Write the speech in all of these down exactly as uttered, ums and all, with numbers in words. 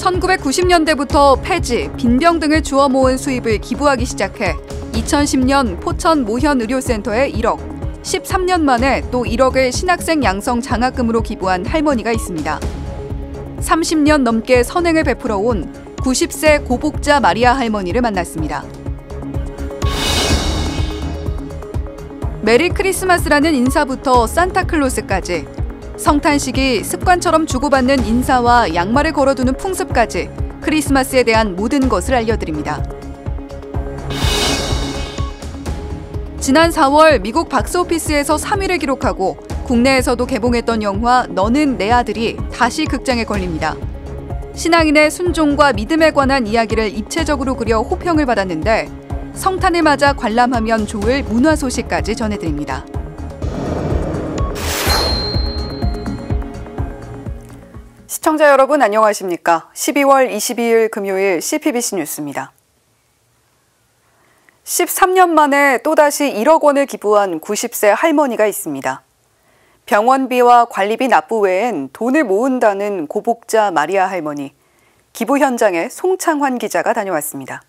천구백구십 년대부터 폐지, 빈병 등을 주워 모은 수입을 기부하기 시작해 이천십 년 포천 모현의료센터에 일억, 십삼 년 만에 또 일억을 신학생 양성 장학금으로 기부한 할머니가 있습니다. 삼십 년 넘게 선행을 베풀어 온 구십 세 고복자 마리아 할머니를 만났습니다. 메리 크리스마스라는 인사부터 산타클로스까지, 성탄식이 습관처럼 주고받는 인사와 양말을 걸어두는 풍습까지 크리스마스에 대한 모든 것을 알려드립니다. 지난 사월 미국 박스오피스에서 삼 위를 기록하고 국내에서도 개봉했던 영화 너는 내 아들이 다시 극장에 걸립니다. 신앙인의 순종과 믿음에 관한 이야기를 입체적으로 그려 호평을 받았는데 성탄을 맞아 관람하면 좋을 문화 소식까지 전해드립니다. 시청자 여러분 안녕하십니까? 십이월 이십이일 금요일 씨피비씨 뉴스입니다. 십삼 년 만에 또다시 일억 원을 기부한 구십 세 할머니가 있습니다. 병원비와 관리비 납부 외엔 돈을 모은다는 고복자 마리아 할머니. 기부 현장에 송창환 기자가 다녀왔습니다.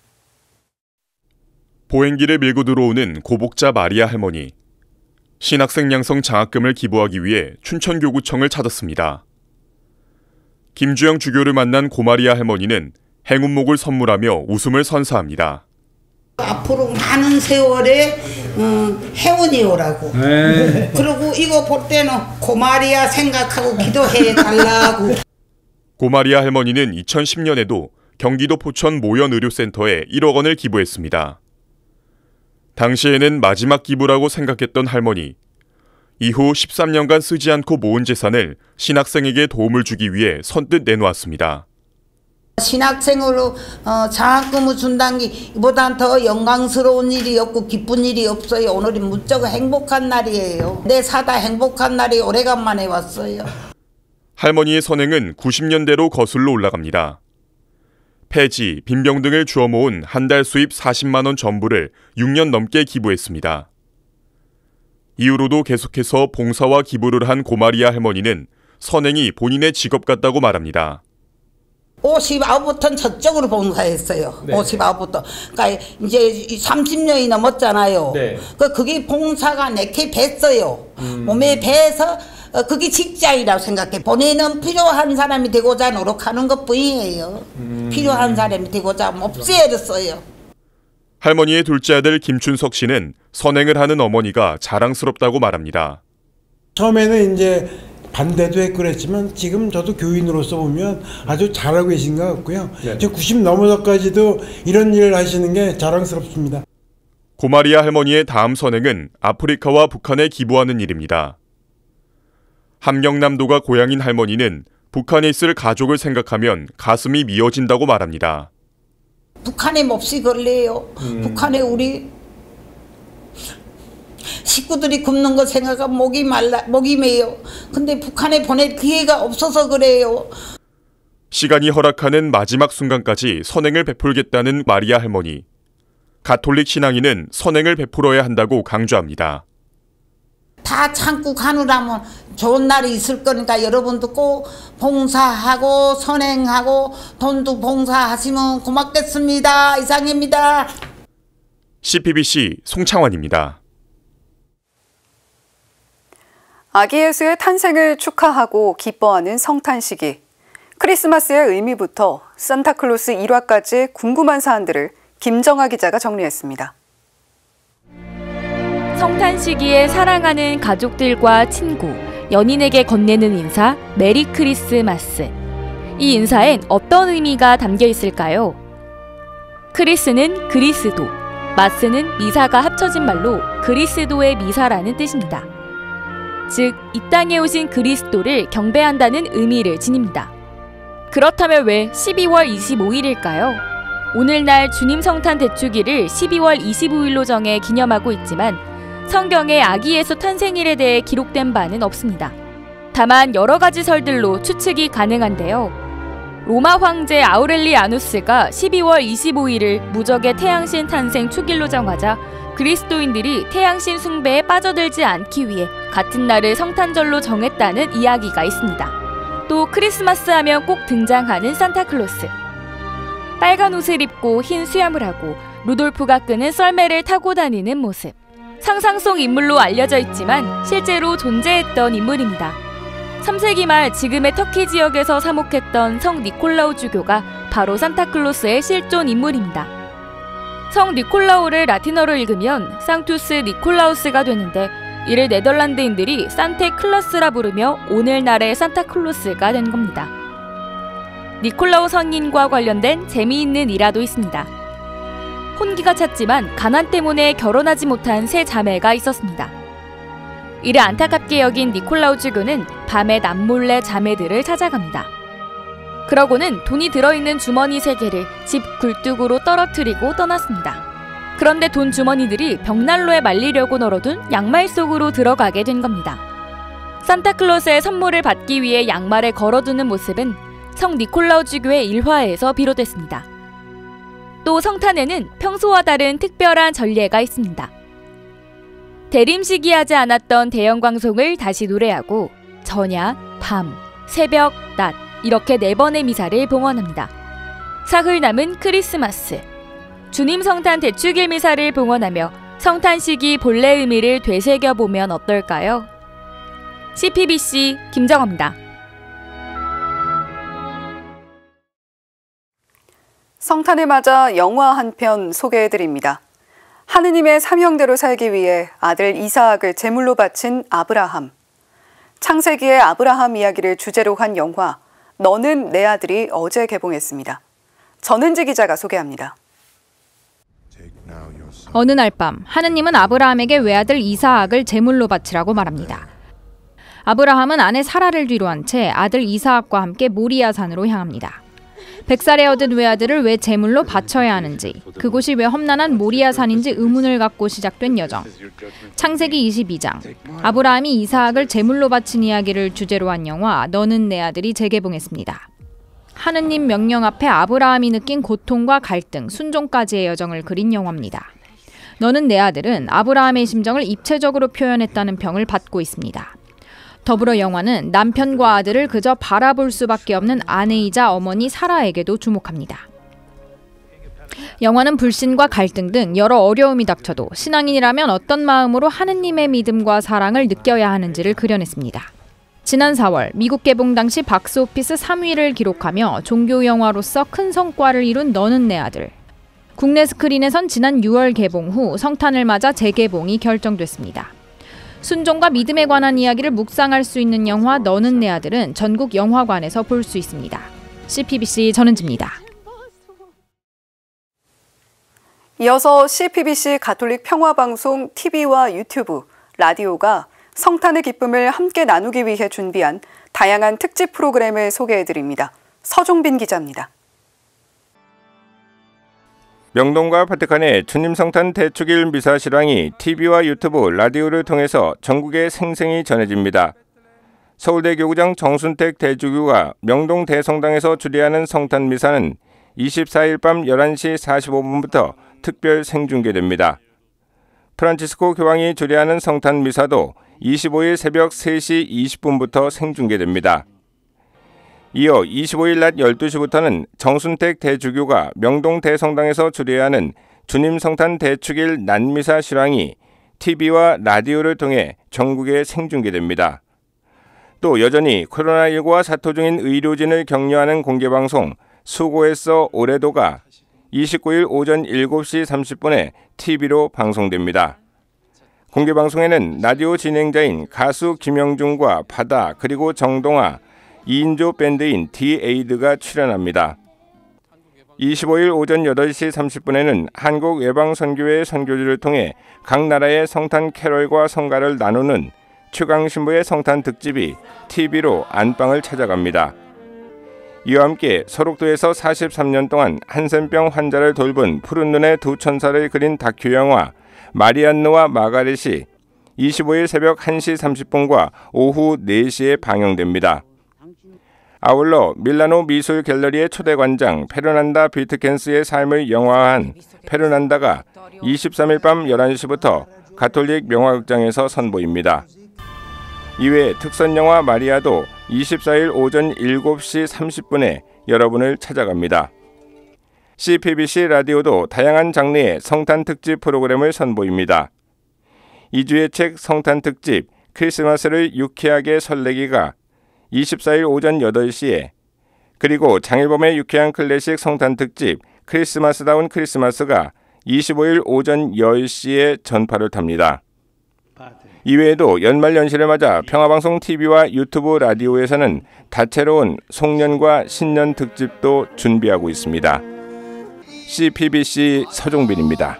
보행기를 밀고 들어오는 고복자 마리아 할머니. 신학생 양성 장학금을 기부하기 위해 춘천교구청을 찾았습니다. 김주영 주교를 만난 고마리아 할머니는 행운목을 선물하며 웃음을 선사합니다. 앞으로 많은 세월에 음, 행운이 오라고. 네. 그리고 이거 볼 때는 고마리아 생각하고 기도해 달라고. 고마리아 할머니는 이천십 년에도 경기도 포천 모현의료센터에 일억 원을 기부했습니다. 당시에는 마지막 기부라고 생각했던 할머니. 이후 십삼 년간 쓰지 않고 모은 재산을 신학생에게 도움을 주기 위해 선뜻 내놓았습니다. 신학생으로 어, 장학금을 준다는 게 이보단 더 영광스러운 일이 없고 기쁜 일이 없어요. 오늘이 무척 행복한 날이에요. 내 사다 행복한 날이 오래간만에 왔어요. 할머니의 선행은 구십 년대로 거슬러 올라갑니다. 폐지, 빈병 등을 주워 모은 한 달 수입 사십만 원 전부를 육 년 넘게 기부했습니다. 이후로도 계속해서 봉사와 기부를 한 고마리아 할머니는 선행이 본인의 직업 같다고 말합니다. 오십구부터는 저쪽으로 봉사했어요. 네. 오십구부터. 그러니까 이제 삼십 년이 넘었잖아요. 네. 그 그게 봉사가 내게 뱄어요. 음. 몸에 배서 그게 직장이라고 생각해. 본인은 필요한 사람이 되고자 노력하는 것뿐이에요. 음. 필요한 사람이 되고자 없애렸어요. 할머니의 둘째 아들 김춘석 씨는 선행을 하는 어머니가 자랑스럽다고 말합니다. 처음에는 이제 반대도 했고 그랬지만 지금 저도 교인으로서 보면 아주 잘하고 계신 것 같고요. 네. 지금 구십 넘어서까지도 이런 일을 하시는 게 자랑스럽습니다. 고마리아 할머니의 다음 선행은 아프리카와 북한에 기부하는 일입니다. 함경남도가 고향인 할머니는 북한에 있을 가족을 생각하면 가슴이 미어진다고 말합니다. 북한에 몹시 걸려요. 음. 북한에 우리 식구들이 굶는 거 생각하면 목이 말라, 목이 메요. 근데 북한에 보낼 기회가 없어서 그래요. 시간이 허락하는 마지막 순간까지 선행을 베풀겠다는 마리아 할머니. 가톨릭 신앙인은 선행을 베풀어야 한다고 강조합니다. 다 참고 가느라면 좋은 날이 있을 거니까 여러분도 꼭 봉사하고 선행하고 돈도 봉사하시면 고맙겠습니다. 이상입니다. 씨피비씨 송창환입니다. 아기 예수의 탄생을 축하하고 기뻐하는 성탄시기. 크리스마스의 의미부터 산타클로스 일화까지 궁금한 사안들을 김정아 기자가 정리했습니다. 성탄 시기에 사랑하는 가족들과 친구, 연인에게 건네는 인사, 메리 크리스마스. 이 인사엔 어떤 의미가 담겨 있을까요? 크리스는 그리스도, 마스는 미사가 합쳐진 말로 그리스도의 미사라는 뜻입니다. 즉, 이 땅에 오신 그리스도를 경배한다는 의미를 지닙니다. 그렇다면 왜 십이월 이십오일일까요? 오늘날 주님 성탄 대축일을 십이월 이십오일로 정해 기념하고 있지만 성경에 아기 예수 탄생일에 대해 기록된 바는 없습니다. 다만 여러 가지 설들로 추측이 가능한데요. 로마 황제 아우렐리아누스가 십이월 이십오일을 무적의 태양신 탄생 축일로 정하자 그리스도인들이 태양신 숭배에 빠져들지 않기 위해 같은 날을 성탄절로 정했다는 이야기가 있습니다. 또 크리스마스 하면 꼭 등장하는 산타클로스. 빨간 옷을 입고 흰 수염을 하고 루돌프가 끄는 썰매를 타고 다니는 모습. 상상 속 인물로 알려져 있지만 실제로 존재했던 인물입니다. 삼 세기 말 지금의 터키 지역에서 사목했던 성 니콜라우 주교가 바로 산타클로스의 실존 인물입니다. 성 니콜라우를 라틴어로 읽으면 상투스 니콜라우스가 되는데 이를 네덜란드인들이 산테클러스라 부르며 오늘날의 산타클로스가 된 겁니다. 니콜라우 성인과 관련된 재미있는 일화도 있습니다. 혼기가 찼지만 가난 때문에 결혼하지 못한 세 자매가 있었습니다. 이를 안타깝게 여긴 니콜라우 주교는 밤에 남몰래 자매들을 찾아갑니다. 그러고는 돈이 들어있는 주머니 세 개를 집 굴뚝으로 떨어뜨리고 떠났습니다. 그런데 돈 주머니들이 벽난로에 말리려고 널어둔 양말 속으로 들어가게 된 겁니다. 산타클로스의 선물을 받기 위해 양말에 걸어두는 모습은 성 니콜라우 주교의 일화에서 비롯됐습니다. 또 성탄에는 평소와 다른 특별한 전례가 있습니다. 대림시기하지 않았던 대형 광송을 다시 노래하고 전야, 밤, 새벽, 낮 이렇게 네 번의 미사를 봉헌합니다. 사흘 남은 크리스마스, 주님 성탄 대축일 미사를 봉헌하며 성탄시기 본래 의미를 되새겨보면 어떨까요? 씨피비씨 김정호입니다. 성탄을 맞아 영화 한 편 소개해드립니다. 하느님의 사명대로 살기 위해 아들 이삭을 제물로 바친 아브라함. 창세기의 아브라함 이야기를 주제로 한 영화 너는 내 아들이 어제 개봉했습니다. 전은지 기자가 소개합니다. 어느 날 밤 하느님은 아브라함에게 외아들 이삭을 제물로 바치라고 말합니다. 아브라함은 아내 사라를 뒤로한 채 아들 이삭과 함께 모리아 산으로 향합니다. 백살에 얻은 외아들을 왜 제물로 바쳐야 하는지, 그곳이 왜 험난한 모리아 산인지 의문을 갖고 시작된 여정. 창세기 이십이 장, 아브라함이 이삭을 제물로 바친 이야기를 주제로 한 영화 너는 내 아들이 재개봉했습니다. 하느님 명령 앞에 아브라함이 느낀 고통과 갈등, 순종까지의 여정을 그린 영화입니다. 너는 내 아들은 아브라함의 심정을 입체적으로 표현했다는 평을 받고 있습니다. 더불어 영화는 남편과 아들을 그저 바라볼 수밖에 없는 아내이자 어머니 사라에게도 주목합니다. 영화는 불신과 갈등 등 여러 어려움이 닥쳐도 신앙인이라면 어떤 마음으로 하느님의 믿음과 사랑을 느껴야 하는지를 그려냈습니다. 지난 사월 미국 개봉 당시 박스오피스 삼 위를 기록하며 종교 영화로서 큰 성과를 이룬 너는 내 아들. 국내 스크린에선 지난 유월 개봉 후 성탄을 맞아 재개봉이 결정됐습니다. 순종과 믿음에 관한 이야기를 묵상할 수 있는 영화 너는 내 아들은 전국 영화관에서 볼 수 있습니다. 씨피비씨 전은지입니다. 이어서 씨피비씨 가톨릭 평화방송 티비와 유튜브, 라디오가 성탄의 기쁨을 함께 나누기 위해 준비한 다양한 특집 프로그램을 소개해드립니다. 서종빈 기자입니다. 명동과 바티칸의 주님 성탄 대축일 미사 실황이 티비와 유튜브, 라디오를 통해서 전국에 생생히 전해집니다. 서울대 교구장 정순택 대주교가 명동 대성당에서 주례하는 성탄 미사는 이십사 일 밤 열한 시 사십오 분부터 특별 생중계됩니다. 프란치스코 교황이 주례하는 성탄 미사도 이십오 일 새벽 세 시 이십 분부터 생중계됩니다. 이어 이십오 일 낮 열두 시부터는 정순택 대주교가 명동 대성당에서 주례하는 주님 성탄 대축일 낮미사 실황이 티비와 라디오를 통해 전국에 생중계됩니다. 또 여전히 코로나십구와 사토 중인 의료진을 격려하는 공개방송 수고했어 올해도가 이십구 일 오전 일곱 시 삼십 분에 티비로 방송됩니다. 공개방송에는 라디오 진행자인 가수 김영중과 바다 그리고 정동아, 이 인조 밴드인 디에이드가 출연합니다. 이십오 일 오전 여덟 시 삼십 분에는 한국 외방선교회 선교지를 통해 각 나라의 성탄 캐럴과 성가를 나누는 최강신부의 성탄 특집이 티비로 안방을 찾아갑니다. 이와 함께 서록도에서 사십삼 년 동안 한센병 환자를 돌본 푸른 눈의 두 천사를 그린 다큐 영화 마리안느와 마가렛이 이십오 일 새벽 한 시 삼십 분과 오후 네 시에 방영됩니다. 아울러 밀라노 미술 갤러리의 초대 관장 페르난다 비트켄스의 삶을 영화화한 페르난다가 이십삼 일 밤 열한 시부터 가톨릭 명화극장에서 선보입니다. 이외에 특선영화 마리아도 이십사일 오전 일곱 시 삼십 분에 여러분을 찾아갑니다. 씨피비씨 라디오도 다양한 장르의 성탄 특집 프로그램을 선보입니다. 이주의 책 성탄 특집 크리스마스를 유쾌하게 설레기가 이십사일 오전 여덟 시에, 그리고 장일범의 유쾌한 클래식 성탄 특집 크리스마스다운 크리스마스가 이십오일 오전 열 시에 전파를 탑니다. 이외에도 연말연시를 맞아 평화방송 티비와 유튜브 라디오에서는 다채로운 송년과 신년 특집도 준비하고 있습니다. 씨피비씨 서종빈입니다.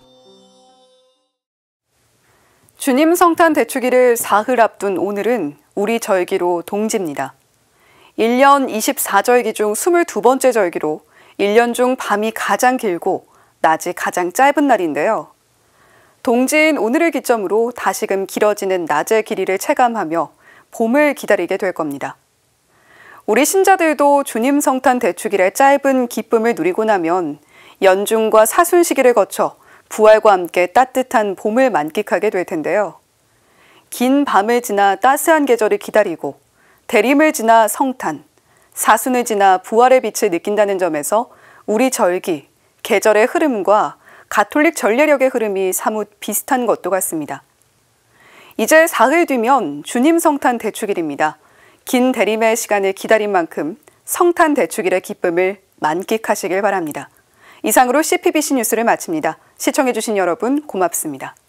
주님 성탄 대축일을 사흘 앞둔 오늘은 우리 절기로 동지입니다. 일 년 이십사 절기 중 이십이 번째 절기로 일 년 중 밤이 가장 길고 낮이 가장 짧은 날인데요. 동지인 오늘을 기점으로 다시금 길어지는 낮의 길이를 체감하며 봄을 기다리게 될 겁니다. 우리 신자들도 주님 성탄 대축일의 짧은 기쁨을 누리고 나면 연중과 사순 시기를 거쳐 부활과 함께 따뜻한 봄을 만끽하게 될 텐데요. 긴 밤을 지나 따스한 계절을 기다리고 대림을 지나 성탄, 사순을 지나 부활의 빛을 느낀다는 점에서 우리 절기, 계절의 흐름과 가톨릭 전례력의 흐름이 사뭇 비슷한 것도 같습니다. 이제 사흘 뒤면 주님 성탄 대축일입니다. 긴 대림의 시간을 기다린 만큼 성탄 대축일의 기쁨을 만끽하시길 바랍니다. 이상으로 씨피비씨 뉴스를 마칩니다. 시청해주신 여러분 고맙습니다.